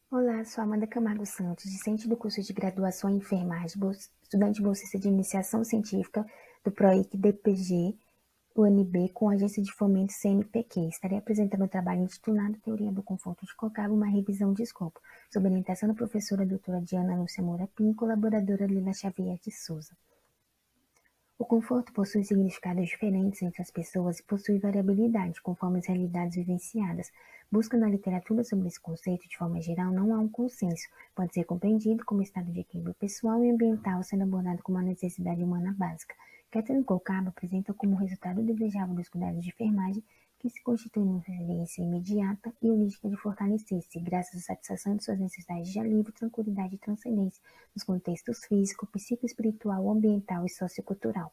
Olá, sou Amanda Camargo Santos, discente do curso de graduação em enfermagem, estudante bolsista de iniciação científica do PROIC DPG, UNB, com a agência de fomento CNPq. Estarei apresentando o trabalho intitulado Teoria do Conforto de Cocaba, uma revisão de escopo, sob orientação da professora doutora Diana Lúcia Moura Pinho, colaboradora Lila Xavier de Souza. O conforto possui significados diferentes entre as pessoas e possui variabilidade conforme as realidades vivenciadas. Busca na literatura sobre esse conceito, de forma geral, não há um consenso. Pode ser compreendido como estado de equilíbrio pessoal e ambiental, sendo abordado como uma necessidade humana básica. Catherine Colcaba apresenta como resultado desejável dos cuidados de enfermagem que se constitui uma referência imediata e holística de fortalecer-se, graças à satisfação de suas necessidades de alívio, tranquilidade e transcendência, nos contextos físico, psicoespiritual, ambiental e sociocultural.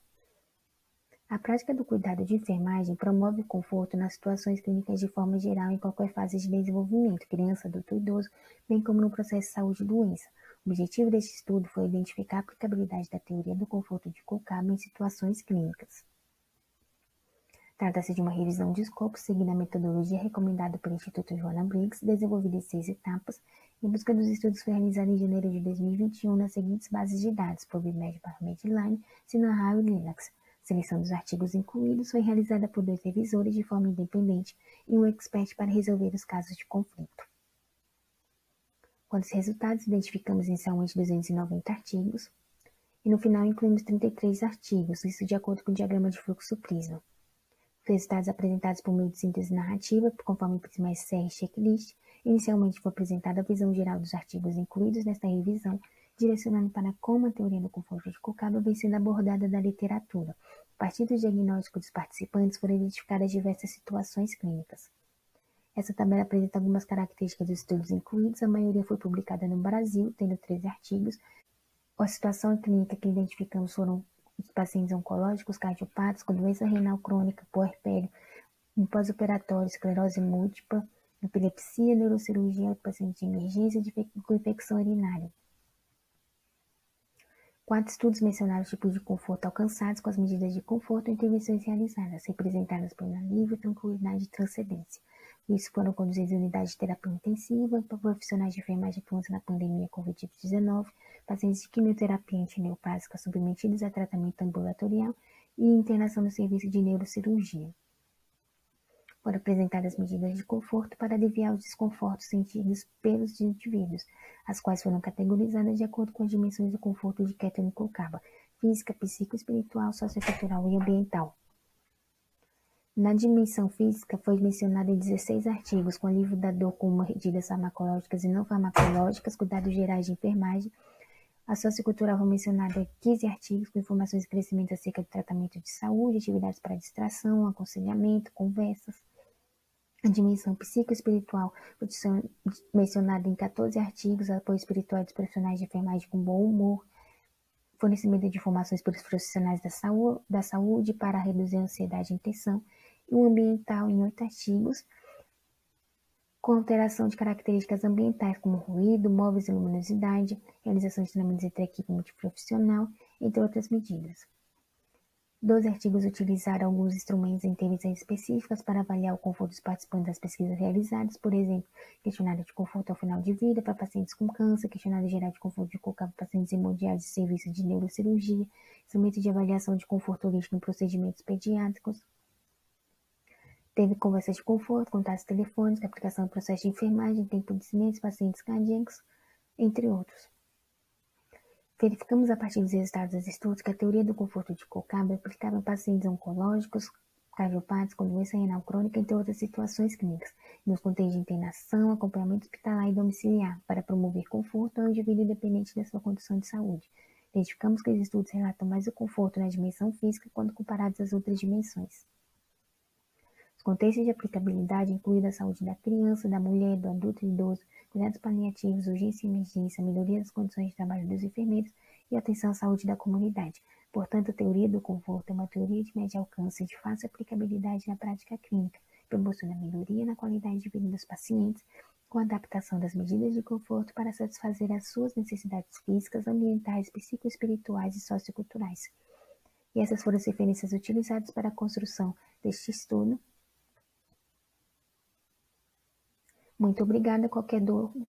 A prática do cuidado de enfermagem promove o conforto nas situações clínicas de forma geral em qualquer fase de desenvolvimento, criança, adulto ou idoso, bem como no processo de saúde e doença. O objetivo deste estudo foi identificar a aplicabilidade da teoria do conforto de Colcaba em situações clínicas. Trata-se de uma revisão de escopo seguindo a metodologia recomendada pelo Instituto Joanna Briggs, desenvolvida em 6 etapas. Em busca dos estudos foi realizada em janeiro de 2021 nas seguintes bases de dados: PubMed, Medline, Sinahau e Linux. A seleção dos artigos incluídos foi realizada por 2 revisores de forma independente e um expert para resolver os casos de conflito. Quanto aos resultados, identificamos inicialmente 290 artigos e no final incluímos 33 artigos, isso de acordo com o diagrama de fluxo Prisma. Resultados apresentados por meio de síntese narrativa, conforme o Prisma SR Checklist. Inicialmente foi apresentada a visão geral dos artigos incluídos nesta revisão, direcionando para como a teoria do conforto de Colcaba vem sendo abordada da literatura. A partir do diagnóstico dos participantes foram identificadas diversas situações clínicas. Essa tabela apresenta algumas características dos estudos incluídos, a maioria foi publicada no Brasil, tendo 13 artigos. A situação clínica que identificamos foram os pacientes oncológicos, cardiopatas, com doença renal crônica, puerpério, pós-operatório, esclerose múltipla, epilepsia, neurocirurgia, paciente de emergência com infecção urinária. 4 estudos mencionaram os tipos de conforto alcançados com as medidas de conforto e intervenções realizadas, representadas por alívio, tranquilidade e transcendência. Isso foram conduzidos em unidades de terapia intensiva para profissionais de enfermagem atuantes na pandemia Covid-19, pacientes de quimioterapia antineoplásica submetidos a tratamento ambulatorial e internação no serviço de neurocirurgia. Foram apresentadas medidas de conforto para aliviar os desconfortos sentidos pelos indivíduos, as quais foram categorizadas de acordo com as dimensões do conforto de Catherine Colcaba: física, psicoespiritual, sociocultural e ambiental. Na dimensão física, foi mencionado em 16 artigos, com alívio da dor com medidas farmacológicas e não farmacológicas, cuidados gerais de enfermagem. A sociocultural foi mencionada em 15 artigos, com informações e crescimento acerca do tratamento de saúde, atividades para distração, aconselhamento, conversas. A dimensão psicoespiritual foi mencionada em 14 artigos, apoio espiritual dos profissionais de enfermagem com bom humor, fornecimento de informações pelos profissionais da saúde para reduzir a ansiedade e tensão, e o ambiental em 8 artigos, com alteração de características ambientais como ruído, móveis e luminosidade, realização de treinamentos entre a equipe multiprofissional, entre outras medidas. 12 artigos utilizaram alguns instrumentos e intervenções específicas para avaliar o conforto dos participantes das pesquisas realizadas, por exemplo, questionário de conforto ao final de vida para pacientes com câncer, questionário geral de conforto de Colcaba para pacientes hemodiálise de serviço de neurocirurgia, instrumento de avaliação de conforto holístico em procedimentos pediátricos. Teve conversas de conforto, contatos telefônicos, aplicação do processo de enfermagem, tempo de silêncio, pacientes cardíacos, entre outros. Verificamos a partir dos resultados dos estudos que a teoria do conforto de Colcaba é aplicável em pacientes oncológicos, cardiopatas com doença renal crônica, entre outras situações clínicas, nos contextos de internação, acompanhamento hospitalar e domiciliar, para promover conforto ao indivíduo independente da sua condição de saúde. Identificamos que os estudos relatam mais o conforto na dimensão física quando comparados às outras dimensões. Os contextos de aplicabilidade incluem a saúde da criança, da mulher, do adulto e idoso, cuidados paliativos, urgência e emergência, melhoria das condições de trabalho dos enfermeiros e atenção à saúde da comunidade. Portanto, a teoria do conforto é uma teoria de médio alcance e de fácil aplicabilidade na prática clínica, proporciona melhoria na qualidade de vida dos pacientes, com a adaptação das medidas de conforto para satisfazer as suas necessidades físicas, ambientais, psicoespirituais e socioculturais. E essas foram as referências utilizadas para a construção deste estudo. Muito obrigada. Qualquer